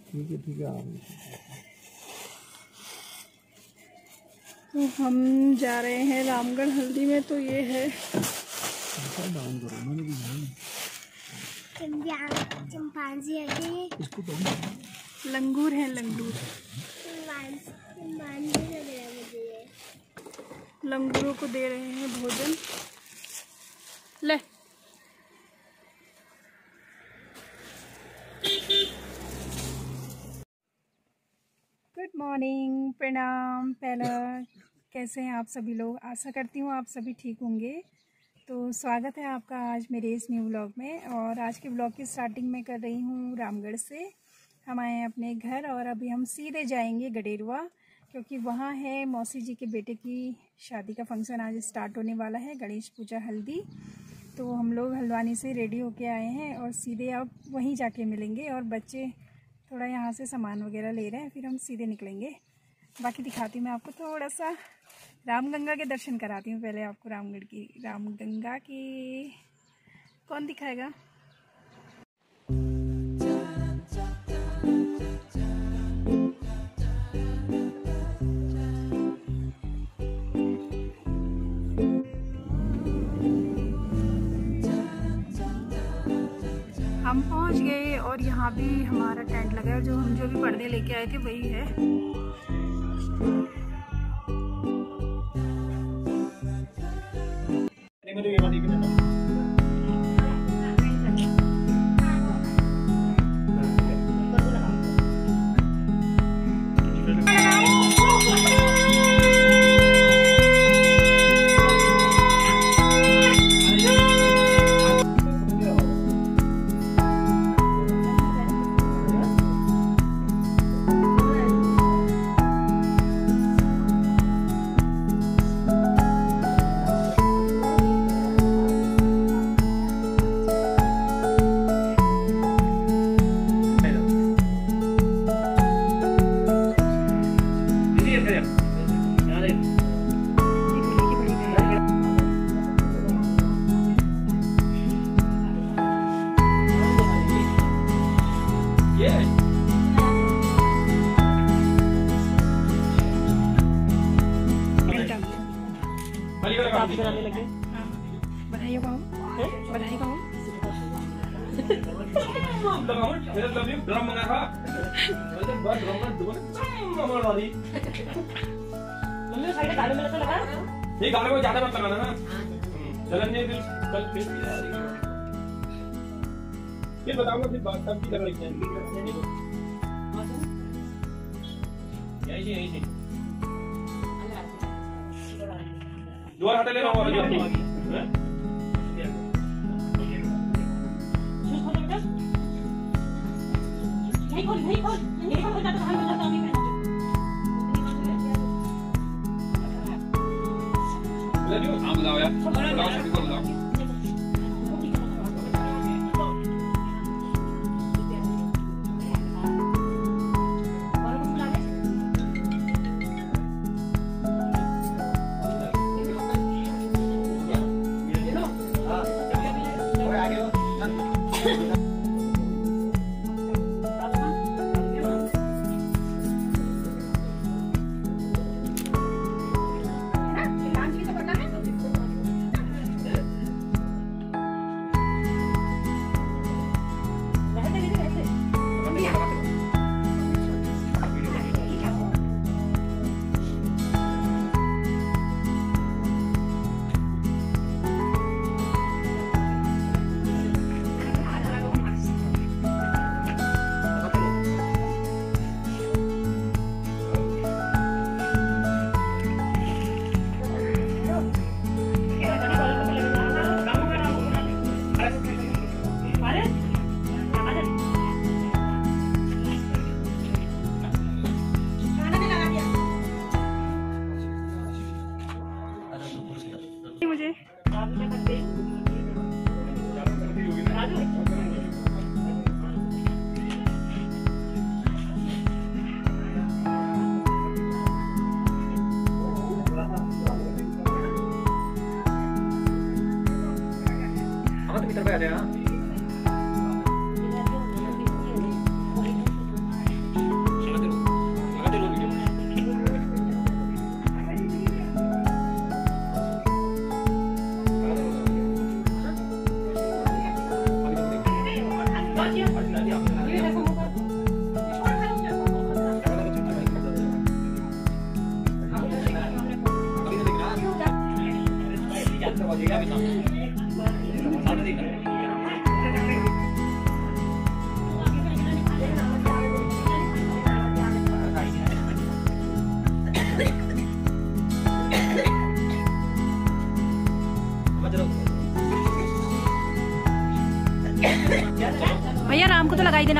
ठीक है ठीक है। तो हम जा रहे हैं रामगढ़ हल्दी में। तो ये है डाउन करो, मैंने भी चिंपांजी है इसको तो लंगूर है, लंगूर। लंगूरों को दे रहे हैं भोजन। ले गुड मॉर्निंग, प्रणाम। पहला कैसे हैं आप सभी लोग? आशा करती हूँ आप सभी ठीक होंगे। तो स्वागत है आपका आज मेरे इस न्यू व्लॉग में। और आज के व्लॉग की स्टार्टिंग में कर रही हूँ रामगढ़ से। हम आए हैं अपने घर और अभी हम सीधे जाएंगे गडेरुआ, क्योंकि वहाँ है मौसी जी के बेटे की शादी का फंक्शन आज स्टार्ट होने वाला है, गणेश पूजा हल्दी। तो हम लोग हल्द्वानी से रेडी होके आए हैं और सीधे अब वहीं जाके मिलेंगे। और बच्चे थोड़ा यहाँ से सामान वगैरह ले रहे हैं, फिर हम सीधे निकलेंगे। बाकी दिखाती हूँ मैं आपको थोड़ा सा रामगंगा के दर्शन कराती हूँ पहले आपको। रामगढ़ की रामगंगा की कौन दिखाएगा? हम पहुंच गए और यहाँ भी हमारा टेंट लगा है। जो भी पर्दे लेके आए थे वही है। बधाई हो, बधाई कहो। ये गाने को ज्यादा मत लगाना ना, चलन ये कल फिर बताऊंगा। फिर बात सब की तरह लिखना है। यही जोर हटा ले रहा हूँ। बुलाओ यार, बुलाओ सभी को बुलाओ।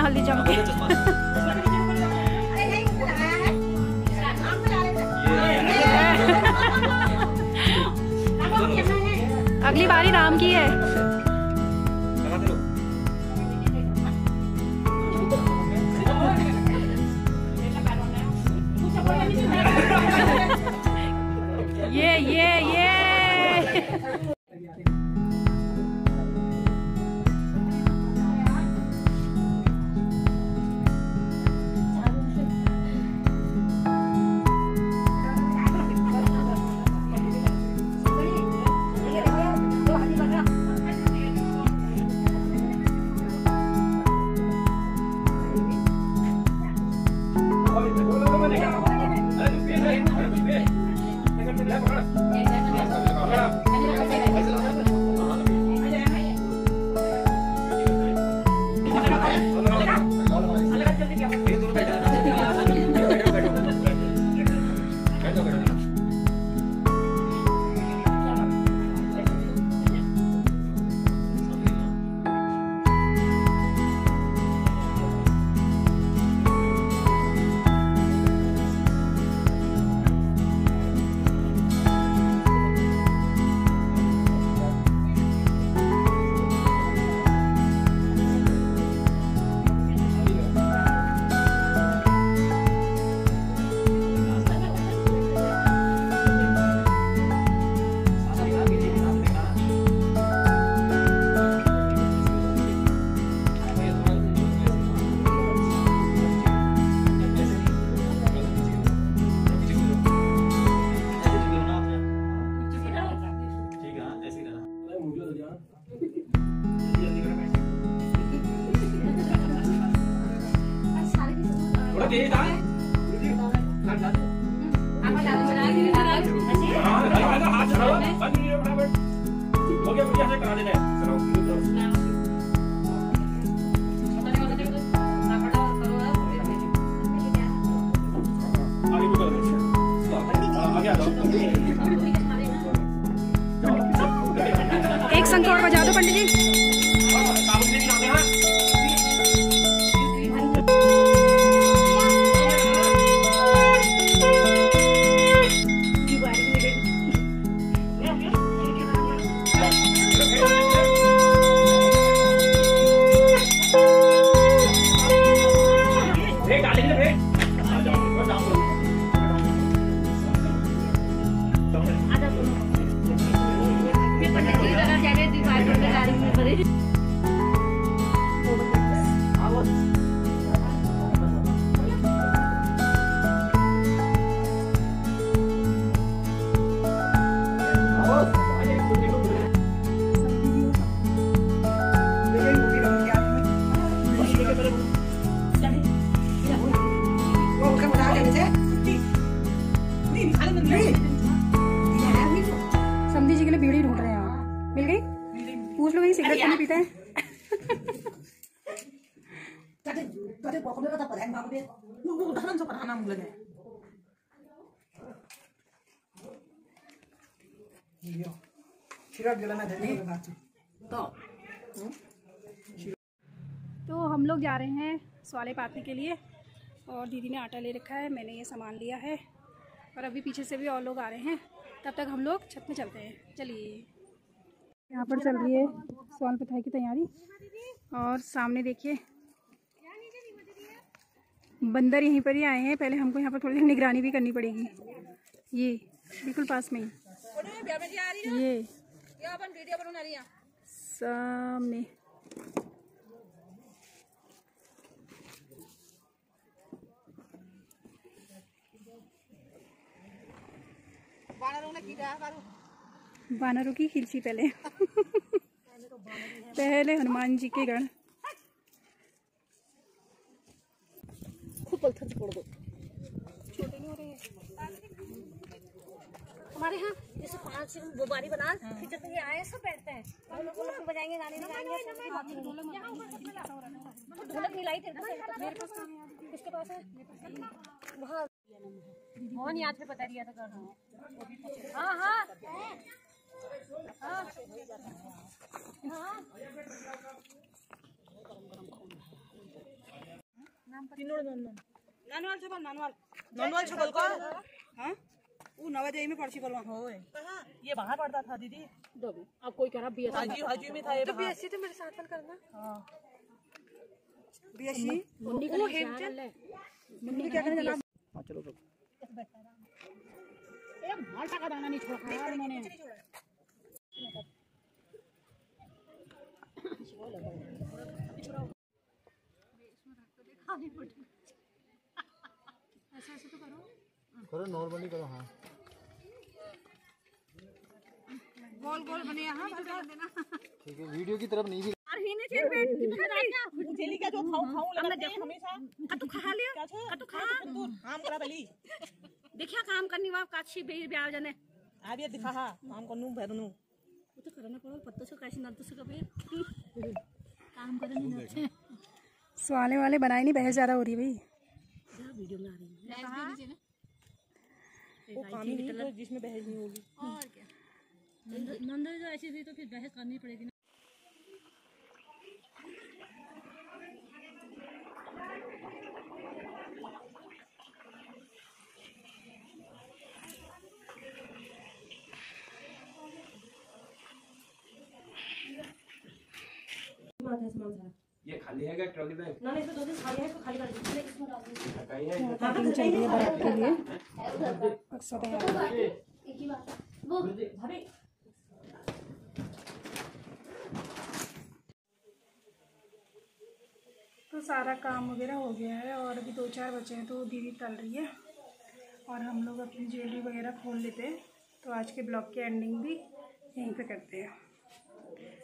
हल्दी जम के। अगली बारी राम की है। ये एक शंख और बजा दो पंडित जी। समधी जी के लिए बीड़ी ढूंढ रहे हैं आप। मिल गई? पूछ लो, सिगरेट नहीं पीते हैं। तो हम लोग जा रहे हैं स्वाले पातने के लिए और दीदी ने आटा ले रखा है, मैंने ये सामान लिया है और अभी पीछे से भी और लोग आ रहे हैं। तब तक हम लोग छत में चलते हैं। चलिए, यहाँ पर चल रही है स्वाल पताई की तैयारी और सामने देखिए बंदर यहीं पर ही आए हैं। पहले हमको यहाँ पर थोड़ी निगरानी भी करनी पड़ेगी। ये बिल्कुल पास में ही ये सामने वानरों की खिलची पहले पहले हनुमान जी के गण। छोड़ दो, छोटे नहीं हो रहे हैं हमारे यहाँ। जैसे 5 बोबारी बना फिर जब ये आए सब बैठते हैं, हम लोग बजाएंगे, गाने गाएंगे। ढोलक मिलाई थे मेरे पास, किसके पास है? वहाँ मोहन याद पे बता दिया था कर। हाँ हाँ हाँ नानवाल छबल नानवाल छबल का हां वो नवोदय में पर्ची करवा होए ये बाहर पढ़ता था दीदी अब कोई कह रहा बीएससी हाजी में था ये तो बीएससी तो मेरे साथ करना। हां बीएससी मुन्नी का हेमचंद मुन्नी क्या करने जाना। हाँ चलो तो ए माल्टा का दाना नहीं छोड़ा यार मैंने ऐसे तो करो नॉर्मली करो। हाँ गोल गोल बने यहाँ देना ठीक है, वीडियो की तरफ नहीं भी अरे ने चेन पे जेली का जो खाऊं लगाते हैं हमेशा कतु खा लिया कतु खा काम करा भली देखिया काम करनी वा काछी बेर ब्याह जने आ भी दिखा हां काम करनू भरनू वो तो करना पड़ो पत्तों से कैसे ना तो से कबे काम करनी ना सवाले वाले बनाए नहीं, बहस ज्यादा हो रही है भाई। क्या वीडियो में आ रही है वो काम ही नहीं तो जिसमें बहस नहीं होगी और क्या नंदन जो ऐसी थी तो फिर बहस करनी पड़ेगी ना। ये खाली है क्या ट्रॉली बैग? ना इसमें 2 दिन खाली है तो खाली कर दीजिए इसमें डाल दीजिए कहीं है पैकिंग चल रही है बारात के लिए। अक्सर एक ही बात वो भाभी तो सारा काम वगैरह हो गया है और अभी 2-4 बचे हैं तो दीदी तल रही है और हम लोग अपनी ज्वेलरी वगैरह खोल लेते हैं। तो आज के ब्लॉग की एंडिंग भी यहीं पे करते हैं।